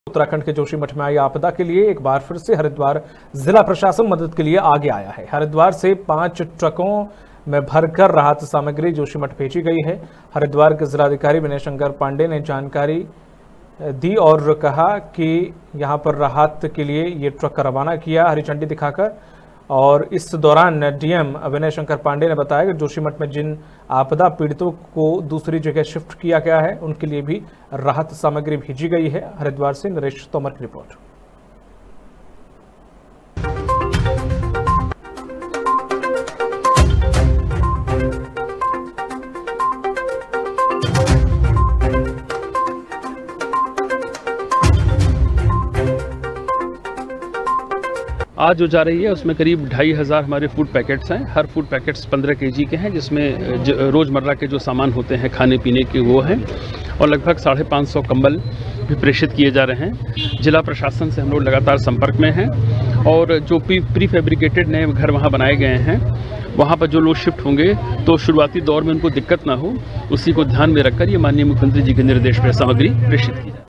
उत्तराखंड के जोशीमठ में आई आपदा के लिए एक बार फिर से हरिद्वार जिला प्रशासन मदद के लिए आगे आया है। हरिद्वार से 5 ट्रकों में भरकर राहत सामग्री जोशीमठ भेजी गई है। हरिद्वार के जिलाधिकारी विनय शंकर पांडे ने जानकारी दी और कहा कि यहां पर राहत के लिए ये ट्रक रवाना किया हरी झंडी दिखाकर। और इस दौरान डीएम विनय शंकर पांडे ने बताया कि जोशीमठ में जिन आपदा पीड़ितों को दूसरी जगह शिफ्ट किया गया है उनके लिए भी राहत सामग्री भेजी गई है। हरिद्वार से नरेश तोमर की रिपोर्ट। आज जो जा रही है उसमें करीब 2500 हमारे फूड पैकेट्स हैं। हर फूड पैकेट्स 15 kg के हैं, जिसमें रोज़मर्रा के जो सामान होते हैं खाने पीने के वो हैं, और लगभग 550 कंबल भी प्रेषित किए जा रहे हैं। जिला प्रशासन से हम लोग लगातार संपर्क में हैं और जो प्री फैब्रिकेटेड नए घर वहाँ बनाए गए हैं वहाँ पर जो लोग शिफ्ट होंगे तो शुरुआती दौर में उनको दिक्कत ना हो, उसी को ध्यान में रखकर ये माननीय मुख्यमंत्री जी के निर्देश पर सामग्री प्रेषित की जाए।